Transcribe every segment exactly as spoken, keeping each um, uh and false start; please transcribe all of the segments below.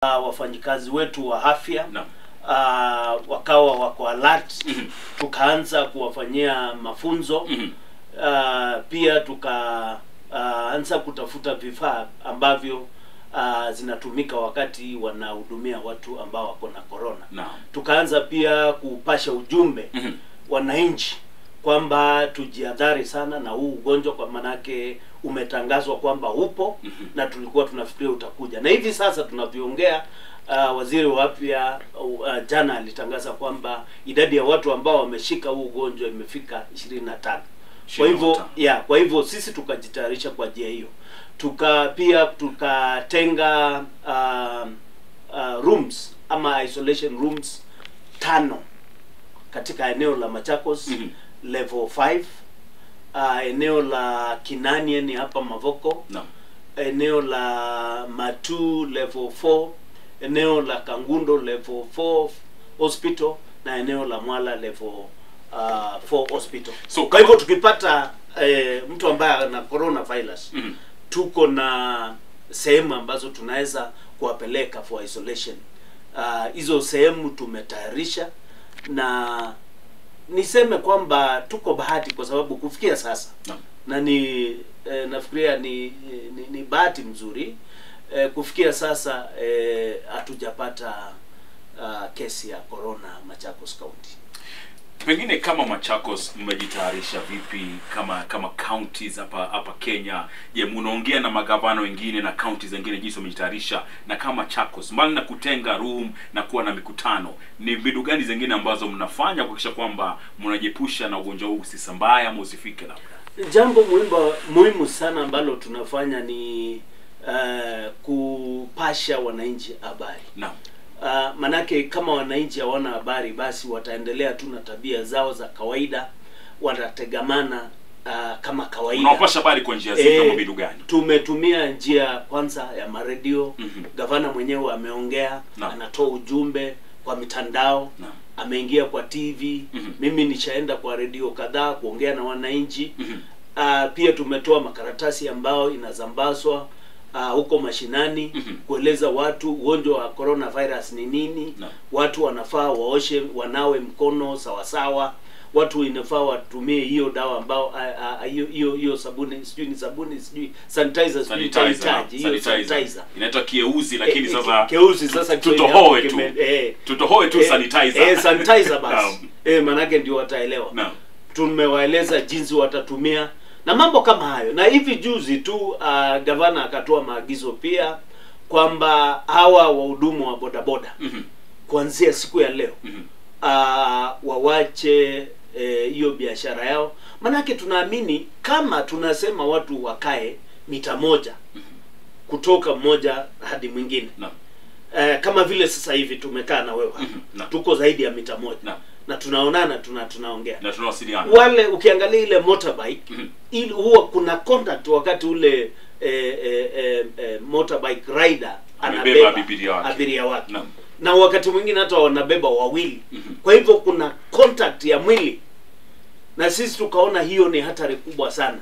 Uh, wafanyikazi wetu wa afya no. uh, wakawa wako alert. Mm -hmm. Tukaanza kuwafanyia mafunzo. Mm -hmm. Uh, pia tukaanza uh, kutafuta vifaa ambavyo uh, zinatumika wakati wanahudumia watu ambao wako na corona. No. Tukaanza pia kupasha ujumbe mm -hmm. wananchi kwamba tujihadhari sana na huu ugonjwa, kwa manake umetangazwa kwamba upo mm -hmm. na tulikuwa tunafikiria utakuja. Na hivi sasa tunavyoongea, uh, waziri wa afya uh, jana alitangaza kwamba idadi ya watu ambao wameshika huu ugonjwa imefika ishirini na tano. Kwa hivyo ya kwa hivyo sisi tukajitayarisha kwa njia hiyo. Tuka pia tukatenga uh, uh, rooms ama isolation rooms tano katika eneo la Machakos mm -hmm. level five, uh, eneo la Kinanie ni hapa Mavoko no. eneo la Matu level four, eneo la Kangundo level four hospital na eneo la Mwala level uh, four hospital. So kwa hivyo tukipata eh, mtu ambaye ana coronavirus mm -hmm. tuko na sehemu ambazo tunaweza kuwapeleka for isolation. Hizo uh, sehemu tumetayarisha, na niseme kwamba tuko bahati kwa sababu kufikia sasa no. na ni eh, nafikiria ni, ni ni bahati mzuri eh, kufikia sasa hatujapata eh, uh, kesi ya corona Machakos County. Pengine kama Machakos mmejitayarisha vipi kama kama counties hapa hapa Kenya? Je, mnaongea na magavana wengine na counties zingine jinsi mmejitayarisha? Na kama Machakos, mbali na kutenga room na kuwa na mikutano, ni mbinu gani zingine ambazo mnafanya kuhakikisha kwamba mnajepusha na ugonjwa huu usisambae ama usifike labda? Jambo muhimu muhimu sana ambalo tunafanya ni uh, kupasha wananchi habari. Naam. Uh, manake kama wananchi hawana habari, basi wataendelea tu na tabia zao za kawaida, watategamana uh, kama kawaida. Unawapasha habari kwa njia zipi kama mbinu gani? Tumetumia njia kwanza ya maredio. Mm -hmm. Gavana mwenyewe ameongea, no. anatoa ujumbe kwa mitandao, no. ameingia kwa T V. Mm -hmm. Mimi nishaenda kwa redio kadhaa kuongea na wananchi. Mm -hmm. uh, pia tumetoa makaratasi ambao inazambazwa Uh, huko mashinani mm -hmm. kueleza watu ugonjwa wa coronavirus ni nini. No. Watu wanafaa waoshe wanawe mkono sawa sawa, watu inafaa watumie hiyo dawa ambao hiyo hiyo hiyo sabuni, sijui ni sabuni, sijui sanitizer, sanitizer hiyo sanitizer inaitwa kieuzi, lakini e, sasa kieuzi sasa tutohoe tu eh, tutohoe tu eh, sanitizer eh, sanitizer basi. No. eh manake ndio wataelewa. No. Tumewaeleza jinsi watatumia na mambo kama hayo. Na hivi juzi tu uh, gavana akatoa maagizo pia kwamba hawa wahudumu wa bodaboda mm -hmm. kuanzia siku ya leo mm -hmm. uh, wawache hiyo eh, biashara yao. Manake tunaamini kama tunasema watu wakae mita moja mm -hmm. kutoka mmoja hadi mwingine no. uh, kama vile sasa hivi tumekaa na wewe mm -hmm. no. tuko zaidi ya mita moja no. na tunaonana, tuna tunaongea na tunawasiliana. Wale ukiangalia ile motorbike mm -hmm. ili huwa kuna contact wakati ule eh, eh, eh, motorbike rider anabeba abiria wake, abiria wake. No. na wakati mwingine hata wanabeba wawili mm -hmm. kwa hivyo kuna contact ya mwili, na sisi tukaona hiyo ni hatari kubwa sana.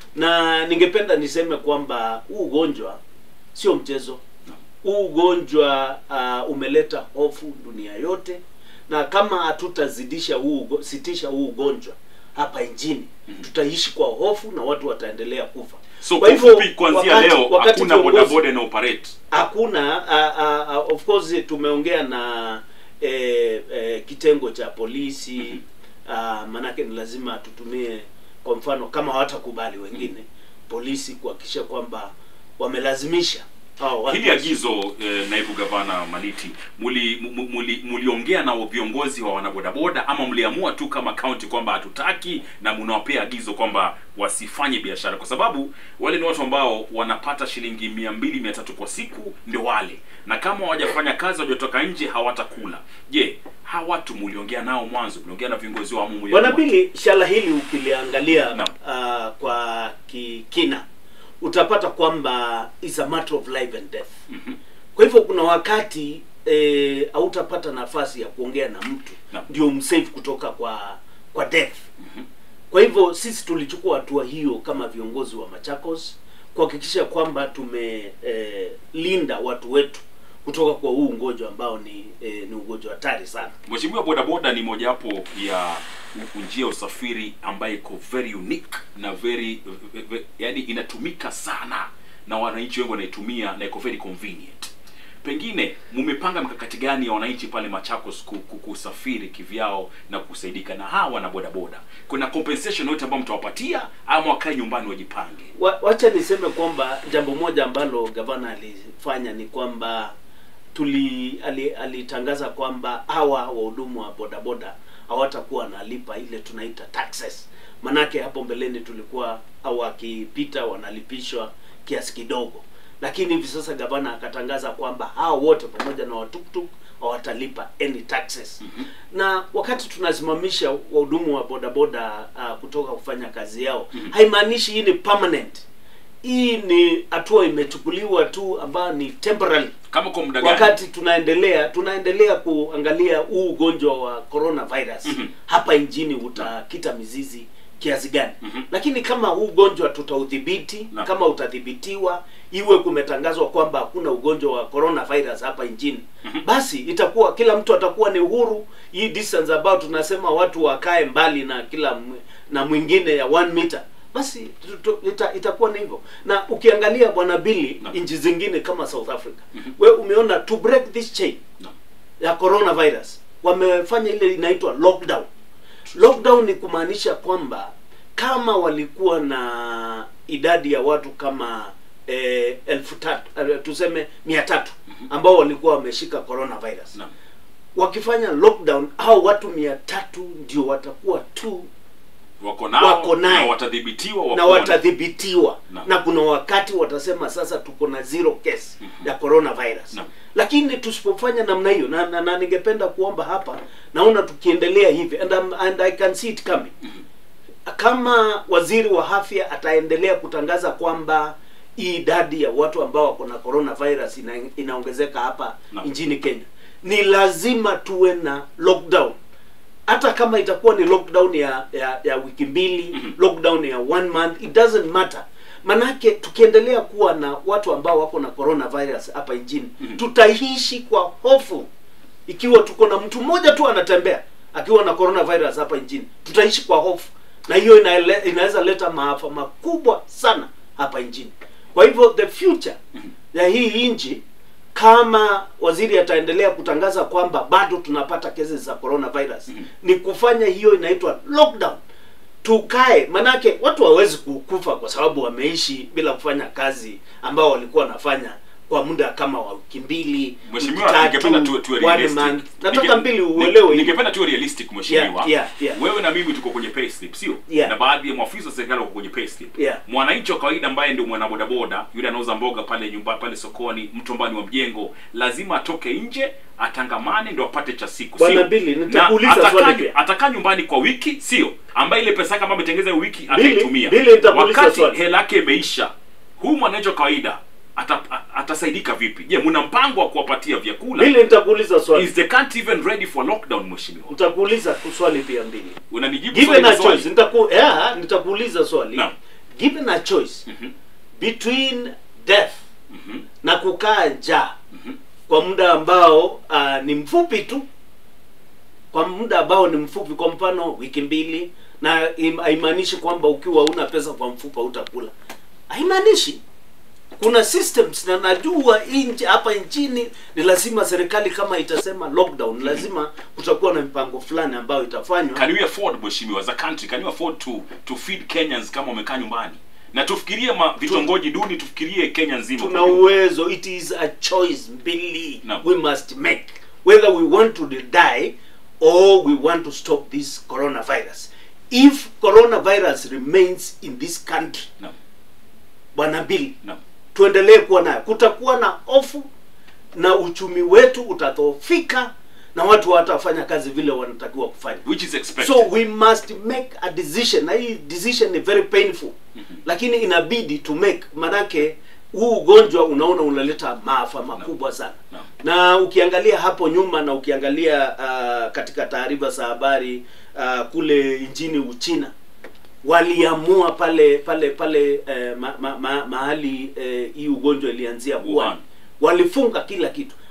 Na ningependa niseme kwamba huu ugonjwa sio mchezo. Huu no. ugonjwa uh, umeleta hofu dunia yote, na kama hatutazidisha huu sitisha huu ugonjwa hapa nchini mm -hmm. tutaishi kwa hofu na watu wataendelea kufa. So kwa hivyo kuanzia leo hakuna bodaboda na operate. Hakuna uh, uh, of course tumeongea na eh, eh, kitengo cha polisi mm -hmm. uh, manake ni lazima tutumie, kwa mfano kama hawatakubali wengine mm -hmm. polisi kuhakikisha kwamba wamelazimisha. Oh, hili agizo eh, naibu gavana Maliti, muli muli muliongea na viongozi wa wanabodaboda ama mliamua tu kama county kwamba hatutaki na mnawapea agizo kwamba wasifanye biashara? Kwa sababu wale ni watu ambao wanapata shilingi mia mbili mia tatu kwa siku, ndio wale, na kama hawajafanya kazi, hawajatoka nje, hawatakula. Je, hawa watu mliongea nao mwanzo? Mliongea na viongozi wa mumu? Bwana Bili, shala hili ukiliangalia no. uh, kwa kina utapata kwamba is a matter of life and death. Mm -hmm. Kwa hivyo kuna wakati eh, hautapata nafasi ya kuongea na mtu no. ndio umsave kutoka kwa kwa death. Mm -hmm. Kwa hivyo sisi tulichukua hatua hiyo kama viongozi wa Machakos kuhakikisha kwamba tumelinda eh, watu wetu kutoka kwa huu ugonjwa ambao ni eh, ni ugonjwa hatari sana. Mheshimiwa, bodaboda ni mojawapo ya njia usafiri ambayo iko very unique na very, very yani inatumika sana na wananchi wengi wanaitumia na iko very convenient. Pengine mmepanga mkakati gani ya wananchi pale Machakos kusafiri kivyao na kusaidika na hawa na bodaboda? Kuna compensation yote ambayo mtawapatia ama wakae nyumbani wajipange? Wacha niseme kwamba jambo moja ambalo gavana alifanya ni kwamba tuli alitangaza ali kwamba hawa wahudumu wa bodaboda hawatakuwa nalipa ile tunaita taxes. Manake hapo mbeleni tulikuwa hawakipita wanalipishwa kiasi kidogo. Lakini hivi sasa gavana akatangaza kwamba hao wote pamoja na watuktuk hawatalipa any taxes. Mm-hmm. Na wakati tunasimamisha wahudumu wa bodaboda uh, kutoka kufanya kazi yao, mm-hmm. haimaanishi hii ni permanent. Hii ni hatua imechukuliwa tu ambayo ni temporary. Kama kwa muda gani? Wakati tunaendelea tunaendelea kuangalia huu ugonjwa wa coronavirus, mm-hmm. hapa nchini utakita mizizi kiasi gani. Mm-hmm. Lakini kama huu ugonjwa tutaudhibiti, no. kama utadhibitiwa, iwe kumetangazwa kwamba hakuna ugonjwa wa coronavirus hapa nchini, mm-hmm. basi itakuwa kila mtu atakuwa ni uhuru. Hii distance ambao tunasema watu wakae mbali na kila na mwingine ya one meter, basi ita, itakuwa ni hivyo. Na ukiangalia bwana Billy, no. nchi zingine kama South Africa, mm-hmm. we umeona to break this chain, no. ya coronavirus wamefanya ile inaitwa lockdown. Lockdown ni kumaanisha kwamba kama walikuwa na idadi ya watu kama eh, elfu tatu, eh, tuseme mia tatu ambao walikuwa wameshika coronavirus, no. wakifanya lockdown au watu mia tatu ndio watakuwa tu wako nao wako na watadhibitiwa na watadhibitiwa no. na kuna wakati watasema sasa tuko na zero case mm-hmm. ya coronavirus, no. Lakini tusipofanya namna hiyo na, na, na ningependa kuomba hapa, naona tukiendelea hivi and, um, and I can see it coming, mm-hmm. kama waziri wa afya ataendelea kutangaza kwamba hii idadi ya watu ambao wako na coronavirus ina, inaongezeka hapa no. nchini Kenya, ni lazima tuwe na lockdown. Hata kama itakuwa ni lockdown ya ya, ya wiki mbili, mm-hmm. lockdown ya one month, it doesn't matter. Manake tukiendelea kuwa na watu ambao wako na coronavirus hapa nchini, mm-hmm. tutaishi kwa hofu. Ikiwa tuko na mtu mmoja tu anatembea akiwa na coronavirus hapa nchini, tutaishi kwa hofu. Na hiyo inaweza leta maafa makubwa sana hapa nchini. Kwa hivyo the future mm-hmm. ya hii nchi, kama waziri ataendelea kutangaza kwamba bado tunapata kesi za coronavirus, mm-hmm. ni kufanya hiyo inaitwa lockdown. Tukae, manake watu hawezi kukufa kwa sababu wameishi bila kufanya kazi ambao walikuwa wanafanya kwa muda kama wa wiki mbili. Mheshimiwa, ningependa tu tu realistic. Nataka mbili uelewe. Ningependa tu realistic mheshimiwa. Yeah, yeah, yeah. Wewe na mimi tuko kwenye payslip, sio? Yeah. Na baadhi ya maafisa wa serikali wako kwenye payslip. Yeah. Mwananchi wa kawaida ambaye ndio mwana bodaboda, yule anauza mboga pale nyumba pale sokoni, mtombani wa mjengo, lazima atoke nje, atangamane ndio apate cha siku, sio? Bwana Billy, nitakuuliza swali pia. Atakaa nyumbani kwa wiki, sio? Ambaye ile pesa kama ametengeza wiki ataitumia. Wakati hela yake imeisha, huu mwananchi wa kawaida Ata, atasaidika vipi? Je, mna mpango wa kuwapatia vyakula? Bila nitakuuliza swali. Is the country even ready for lockdown mheshimiwa? Nitakuuliza swali pia mbili. Unanijibu swali. Given a choice, nitaku yeah, nitakuuliza swali. No. Given a choice mm-hmm. between death mm-hmm. na kukaa njaa mm-hmm. kwa muda ambao uh, ni mfupi tu. Kwa muda ambao ni mfupi, kwa mfano wiki mbili, na haimaanishi kwamba ukiwa una pesa kwa mfupa utakula. Haimaanishi. Kuna systems na najua nje hapa nchini ni lazima serikali kama itasema lockdown, lazima kutakuwa na mpango fulani ambao itafanywa. Can we afford mheshimiwa, as a country can you afford to to feed Kenyans kama wamekaa nyumbani? Na tufikirie vitongoji duni, tufikirie Kenya nzima. Tuna uwezo. It is a choice Billy no. we must make whether we want to die or we want to stop this coronavirus. If coronavirus remains in this country, no. Bwana Billy, no. tuendelee kuwa nayo, kutakuwa na hofu na uchumi wetu utadhoofika na watu watafanya kazi vile wanatakiwa kufanya, which is expected. So we must make a decision. Na hii decision ni very painful, mm-hmm. lakini inabidi to make, manake huu ugonjwa unaona unaleta maafa makubwa sana. No. Na ukiangalia hapo nyuma na ukiangalia uh, katika taarifa za habari uh, kule nchini Uchina, waliamua pale pale pale eh, ma, ma, ma, mahali eh, hii ugonjwa ilianzia Wuhan, walifunga kila kitu.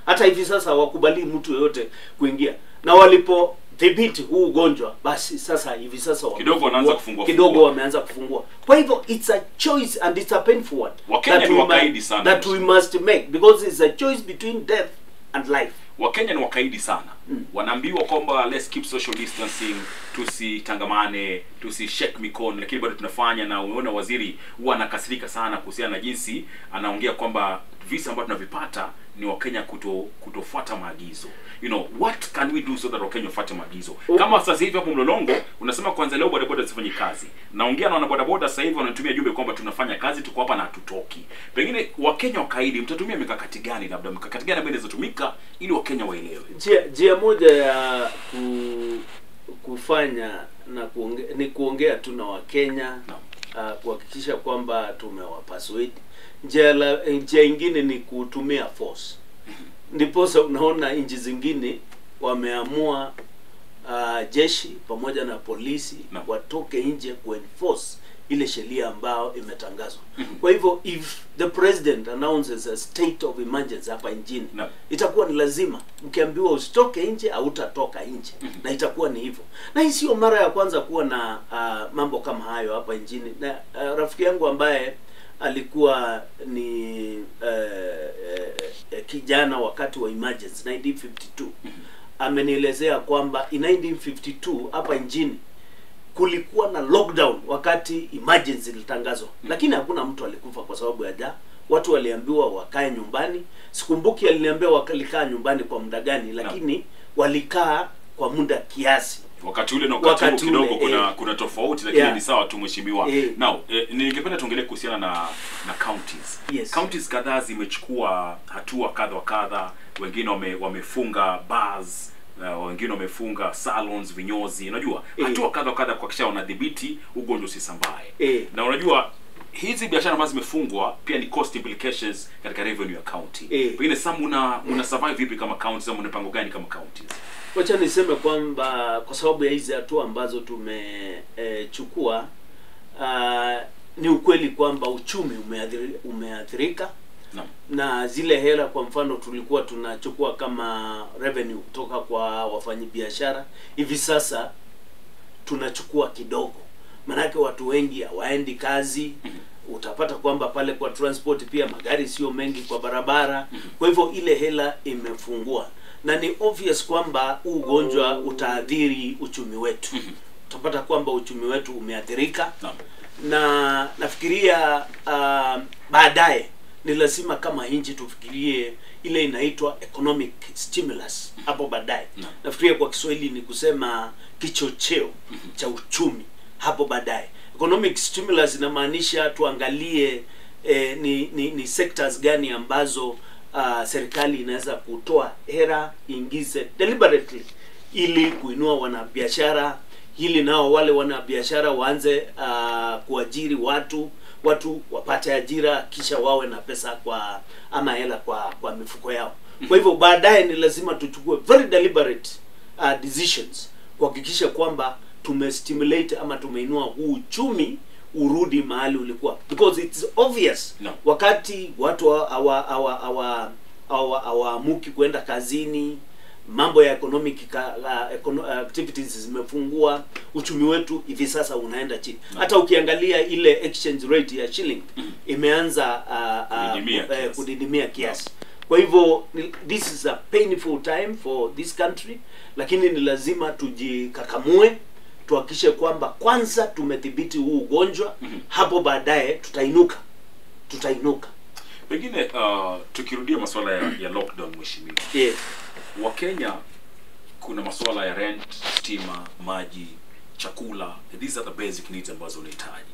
Hata hivi sasa wakubali mtu yote kuingia. Na walipo dhibiti huu ugonjwa, basi sasa hivi sasa kidogo wanaanza kufungua kidogo wameanza kufungua. Kwa hivyo it's a choice and it's a painful one Wakenya ni wakaidi sana that we must make, because it's a choice between death and life. Wakenya ni wakaidi sana. Mm. Wanaambiwa kwamba let's keep social distancing, tusitangamane, tusishake mikono, lakini bado tunafanya. Na umeona waziri huwa anakasirika sana kuhusiana na jinsi anaongea kwamba visa ambavyo tunavipata ni Wakenya kuto kutofuata maagizo. You know, what can we do so that Wakenya wafuate maagizo? Oh. Kama sasa hivi hapo Mlolongo unasema kwanza leo bodaboda zifanye kazi. Naongea na wana bodaboda sasa hivi wanatumia jumbe kwamba tunafanya kazi, tuko hapa na hatutoki. Pengine Wakenya wakaidi, mtatumia mikakati gani, labda mikakati gani ambayo inazotumika ili Wakenya waelewe? Njia njia moja ya ku, kufanya na kuongea ni kuongea tu na Wakenya, no. Uh, kuhakikisha kwamba tumewapasuidi. Njia njia nyingine ni kutumia force. Ndiposa unaona nchi zingine wameamua uh, jeshi pamoja na polisi no. watoke nje kuenforce ile sheria ambayo imetangazwa. Kwa hivyo if the president announces a state of emergency hapa nchini, no. itakuwa ni lazima mkiambiwa usitoke nje au utatoka nje. Na itakuwa ni hivyo. Na hii sio mara ya kwanza kuwa na uh, mambo kama hayo hapa nchini. Na uh, rafiki yangu ambaye alikuwa ni uh, uh, kijana wakati wa emergency nineteen fifty-two, amenielezea kwamba in nineteen fifty-two hapa nchini kulikuwa na lockdown wakati emergency ilitangazwa, lakini hakuna mtu alikufa kwa sababu ya njaa. Watu waliambiwa wakae nyumbani. Sikumbuki aliniambia walikaa nyumbani kwa muda gani, lakini no. walikaa kwa muda kiasi. Wakati ule na wakati, wakati kidogo ule, kuna eh, kuna tofauti, lakini yeah. ni sawa tu mheshimiwa. Eh. Now, eh, ningependa tuongelee kuhusiana na na counties. Yes. Counties kadhaa zimechukua hatua kadha wa kadha. Wengine wame, wamefunga bars, uh, wengine wamefunga salons, vinyozi. Unajua, eh. hatua kadha wa kadha kuhakikisha wanadhibiti ugonjwa usisambae. Eh. Na unajua hizi biashara ambazo zimefungwa pia ni cost implications katika revenue ya county. Eh. Pengine sasa mna mna survive vipi kama counties, au mnapango gani kama counties? Wacha niseme kwamba kwa sababu ya hizi hatua ambazo tumechukua, e, uh, ni ukweli kwamba uchumi umeathirika, umeathirika. No. Na zile hela kwa mfano tulikuwa tunachukua kama revenue kutoka kwa wafanyabiashara, hivi sasa tunachukua kidogo. Manake watu wengi hawaendi kazi. Mm-hmm. Utapata kwamba pale kwa transport pia magari sio mengi kwa barabara. Mm-hmm. Kwa hivyo ile hela imefungua. Na ni obvious kwamba ugonjwa utaadhiri uchumi wetu. Mm-hmm. Utapata kwamba uchumi wetu umeathirika. No. Na nafikiria uh, baadaye ni lazima kama nchi tufikirie ile inaitwa economic stimulus hapo baadaye. No. Nafikiria kwa Kiswahili ni kusema kichocheo mm-hmm. cha uchumi hapo baadaye. Economic stimulus inamaanisha tuangalie eh, ni, ni ni sectors gani ambazo Uh, serikali inaweza kutoa hera ingize deliberately ili kuinua wanabiashara, ili nao wale wanabiashara waanze uh, kuajiri watu, watu wapate ajira, kisha wawe na pesa kwa ama hela kwa kwa mifuko yao. Kwa hivyo baadaye ni lazima tuchukue very deliberate uh, decisions kuhakikisha kwamba tumestimulate ama tumeinua huu uchumi urudi mahali ulikuwa, because it's obvious. No. Wakati watu hawa hawa hawa hawaamuki kwenda kazini, mambo ya economic ka, uh, activities zimefungua, uchumi wetu hivi sasa unaenda chini. No. Hata ukiangalia ile exchange rate ya shilling mm. imeanza uh, uh, kudidimia uh, uh, kudidimia kiasi. No. Kwa hivyo this is a painful time for this country, lakini ni lazima tujikakamue, tuhakikishe kwamba kwanza tumedhibiti huu ugonjwa. Mm-hmm. Hapo baadaye tutainuka tutainuka. Pengine uh, tukirudia masuala ya, ya lockdown mheshimiwa. Yes. Wa Kenya kuna masuala ya rent, stima, maji, chakula. These are the basic needs ambazo unahitaji.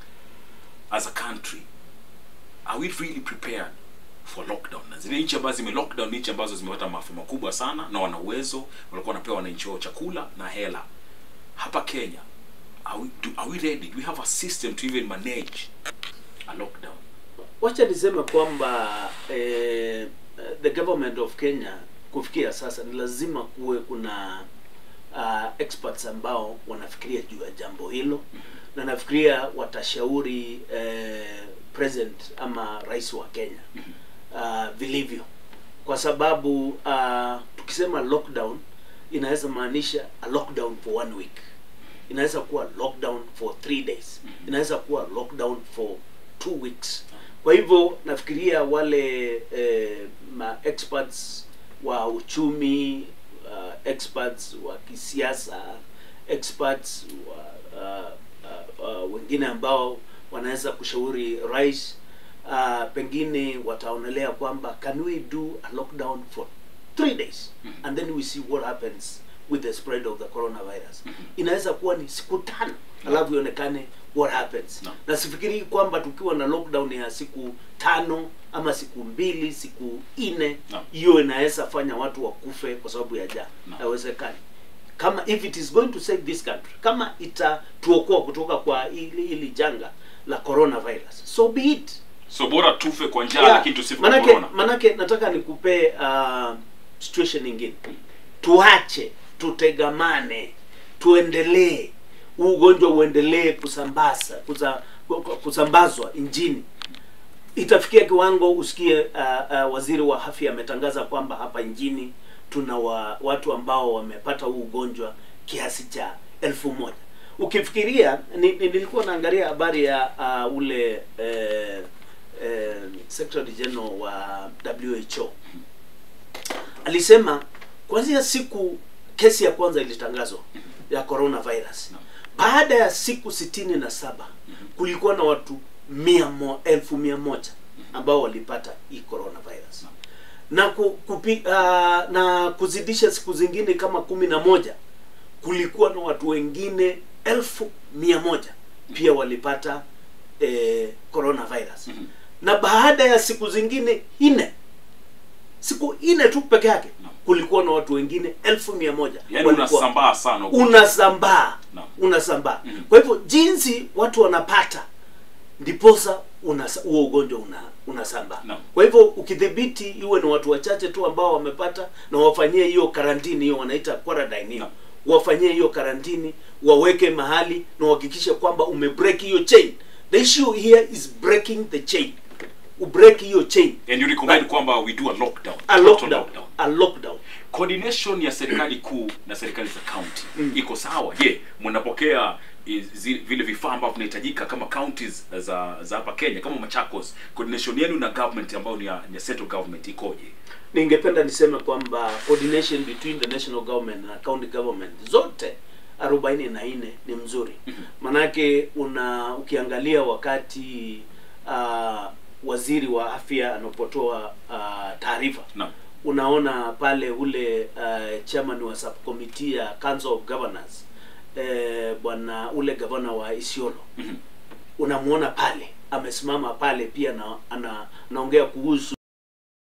As a country, are we really prepared for lockdown? Na zile nchi ambazo zime lockdown ni nchi ambazo zimepata maafa makubwa sana na wana uwezo, walikuwa wanapewa wananchi wao chakula na hela. Hapa Kenya, are we, do, are we ready? Do we have a system to even manage a lockdown? Wacha niseme kwamba eh, the government of Kenya kufikia sasa ni lazima kuwe kuna uh, experts ambao wanafikiria juu ya jambo hilo. Mm-hmm. Na nafikiria watashauri eh, president ama rais wa Kenya uh, vilivyo kwa sababu uh, tukisema lockdown inaweza maanisha a lockdown for one week, inaweza kuwa lockdown for three days, inaweza kuwa lockdown for two weeks. Kwa hivyo nafikiria wale eh, ma experts wa uchumi, uh, experts wa kisiasa, experts wa uh, uh, uh, wengine ambao wanaweza kushauri rais, uh, pengine wataonelea kwamba can we do a lockdown for three days and then we see what happens with the spread of the coronavirus. Inaweza kuwa ni siku tano alafu ionekane what happens. No. Na sifikiri kwamba tukiwa na lockdown ya siku tano ama siku mbili, siku nne, hiyo no. inaweza fanya watu wakufe kwa sababu ya njaa. No. Haiwezekani. Kama if it is going to save this country, kama itatuokoa kutoka kwa ili, ili janga la coronavirus, so be it. So bora tufe kwa njaa yeah. lakini tusife kwa corona. Manake nataka nikupe uh, situation nyingine. Tuache, tutegamane, tuendelee, ugonjwa uendelee kusambaza, kusa, kusambazwa injini. Itafikia kiwango usikie uh, uh, waziri wa afya ametangaza kwamba hapa injini tuna wa, watu ambao wamepata huu ugonjwa kiasi cha elfu moja. Ukifikiria ni, ni, nilikuwa naangalia habari ya uh, ule eh, eh, Secretary General wa W H O. Alisema kuanzia siku kesi ya kwanza ilitangazwa ya coronavirus, baada ya siku sitini na saba kulikuwa na watu mia mo, elfu mia moja ambao walipata hii coronavirus. Na ku, kupi, uh, na kuzidisha siku zingine kama kumi na moja kulikuwa na watu wengine elfu mia moja pia walipata eh, coronavirus. Mm -hmm. Na baada ya siku zingine ine, siku ine tu peke yake, no. kulikuwa na watu wengine elfu mia moja. Yani unasambaa sana. Unasambaa. No. Unasambaa. Mm -hmm. Kwa hivyo jinsi watu wanapata ndiposa huo ugonjwa una unasambaa. No. Kwa hivyo ukidhibiti iwe ni watu wachache tu ambao wamepata, na wafanyie hiyo karantini, hiyo wanaita quarantine hiyo. No. Wafanyie hiyo karantini, waweke mahali na uhakikishe kwamba umebreak hiyo chain. The issue here is breaking the chain. Ubreak hiyo chain. And you recommend kwamba we do a lockdown. A lockdown. lockdown. A lockdown. Coordination ya serikali kuu na serikali za county mm. iko sawa? Je, yeah, mnapokea vile vifaa ambavyo vinahitajika kama counties za za hapa Kenya kama Machakos? Coordination yenu na government ambayo ni ya, ni ya central government ikoje? Ningependa niseme kwamba coordination between the national government na county government zote arobaini na nne ni mzuri. Mm -hmm. Manake una ukiangalia wakati uh, waziri wa afya anapotoa uh, taarifa, no. unaona pale ule uh, chairman wa subcommittee ya Council of Governors, eh, bwana ule governor wa Isiolo, mm -hmm. unamuona pale amesimama pale pia na ana naongea kuhusu